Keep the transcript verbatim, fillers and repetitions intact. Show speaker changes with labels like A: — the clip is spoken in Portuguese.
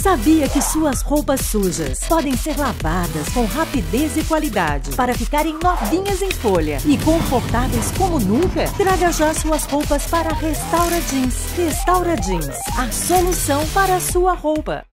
A: Sabia que suas roupas sujas podem ser lavadas com rapidez e qualidade para ficarem novinhas em folha e confortáveis como nunca? Traga já suas roupas para Restaura Jeans. Restaura Jeans, a solução para a sua roupa.